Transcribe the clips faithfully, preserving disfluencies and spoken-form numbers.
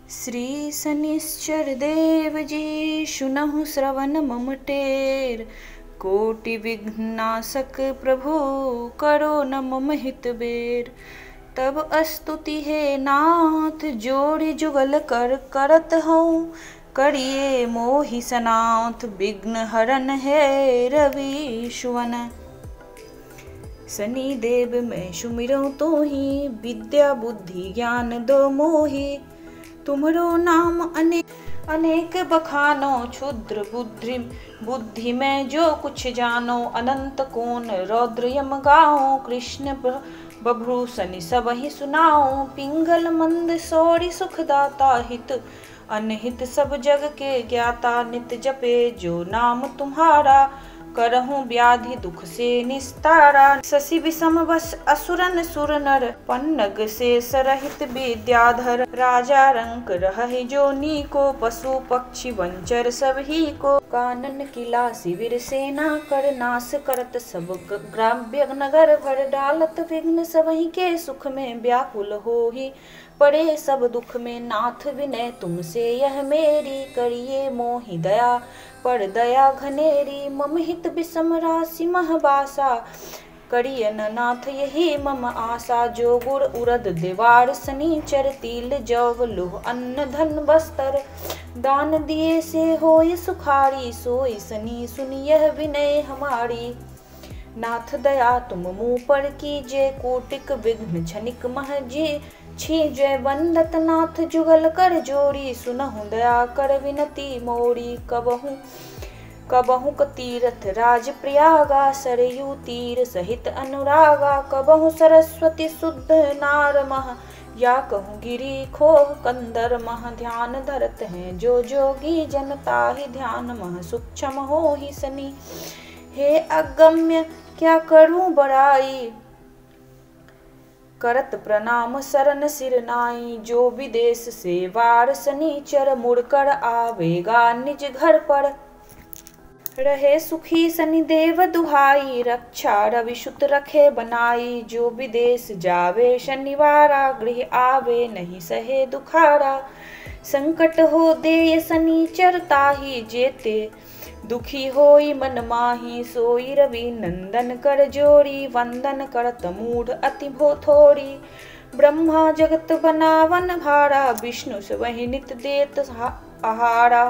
श्री शनिश्चर देव जी सुनहु श्रवण मम टेर। कोटि विघ्नाशक प्रभु करो न मम हित बेर। तब स्तुति है नाथ जोड़ि जुगल कर करत हूँ। करिए मोहि सनाथ विघ्न हरन है रवि सुवन। शनि देव मैं सुमिरऊँ तोहि विद्या बुद्धि ज्ञान दो मोहि। तुम्हरो नाम अनेक अनेक बखानो क्षुद्र बुद्धि बुद्धि में जो कुछ जानो। अनंत कोन रौद्र यम गाओ कृष्ण बभ्रु शनि सबहि सुनाओ। पिंगल मंद सौरि सुखदाता हित अनहित सब जग के ज्ञाता। नित जपे जो नाम तुम्हारा करहूँ व्याधि दुख से निस्तारा। शशि विषम वश असुरन सुर नर पन्नग से सरहित विद्याधर। राजा रंक रहहि जो नीको पशु पक्षी वंचर सबही को। कानन किला शिविर सेना कर नाश करत सब ग्राम्य नगर भर। डालत विघ्न सबही के सुख में व्याकुल होहि पड़े सब दुख में। नाथ विनय तुमसे यह मेरी करिए मोहि दया पर दया घनेरी। मम हित विषम राशि महबासा करियन नाथ यही मम आशा। जो गुर उरद देवार शनिचर तिल जव लोह अन्न धन बस्तर। दान दिए से होय सुखारी सोई शनि सुनि यह विनय हमारी। नाथ दया तुम मुँह पर कीजे कोटिक विघ्न क्षणिक मह जी छी। जय बंदत नाथ जुगल कर जोड़ी सुनहु दया कर विनती मोरी। कबहु कबहु तीरथ राज प्रयागा सरयू तीर सहित अनुरागा। कबहु सरस्वती शुद्ध नार मह या कहूँ गिरी खोह कंदर मह। ध्यान धरत हैं जो जोगी जनता ही ध्यान मह सूक्ष्म हो ही शनि। हे अगम्य क्या करूं बड़ाई करत प्रणाम शरण सिर नाई। जो विदेश से वार शनिचर मुड़कर आवेगा निज घर पर। रहे सुखी शनि देव दुहाई रक्षा रवि सुत रखे बनाई। जो विदेश जावे शनिवारा गृह आवे नहीं सहे दुखारा। संकट हो दे शनिचर ताहि जेते दुखी होई मन माही। सोई रवि नंदन कर जोड़ी वंदन करत मूढ़ अति भो थोड़ी। ब्रह्मा जगत बनावन भारा विष्णु से वही नित देत आहारा।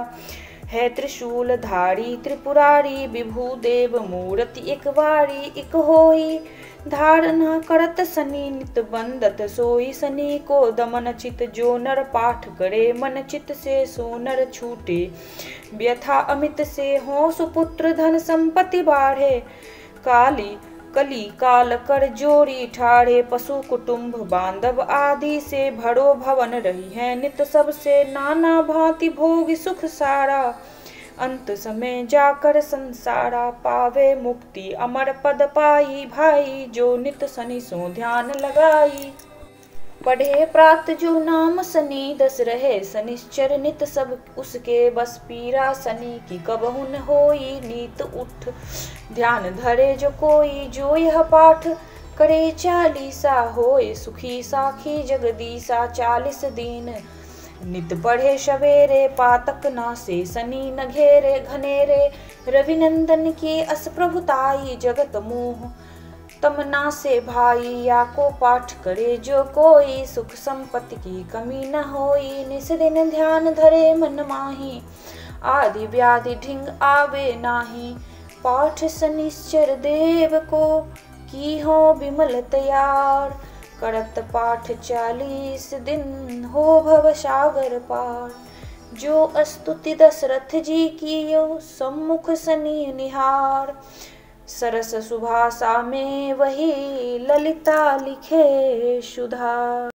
है त्रिशूल धारी त्रिपुरारी विभु देव मूर्ति एक बारी। इक होई धारणा करत शनि नित बंदत सोई शनि को दमन चित। जो नर पाठ करे मन चित से सो नर छूटे। व्यथा अमित से हो सुपुत्र धन संपत्ति बाढ़े। काली कली काल कर जोड़ी ठाढ़े। पशु कुटुंब बांधव आदि से भरो भवन रही है नित सबसे। नाना भांति भोग सुख सारा अंत समय जाकर संसारा। पावे मुक्ति अमर पद पाई भाई जो नित शनि सो ध्यान लगाई। पढ़े प्रात जो नाम शनि दस रहे शनिश्चर नित सब उसके बस। पीरा शनि की कबहु न होई नीत उठ ध्यान धरे जो कोई। जो यह पाठ करे चालीसा होए सुखी साखी जगदीसा। चालीस दिन नित पढ़े सवेरे पातक नासे शनि न घेरे घनेरे। रविनंदन की अस प्रभुताई जगत मोह तमना से भाई। या को पाठ करे जो कोई सुख संपत्ति की कमी न होई। निस दिन ध्यान धरे मन माही आदि व्याधि ढिंग आवे नाही। पाठ शनिश्चर देव को की हो विमल तैयार। करत पाठ चालीस दिन हो भव सागर पार। जो स्तुति दशरथ जी कियो सम्मुख शनि निहार। सरस सुभाषा में वही ललिता लिखे सुधार।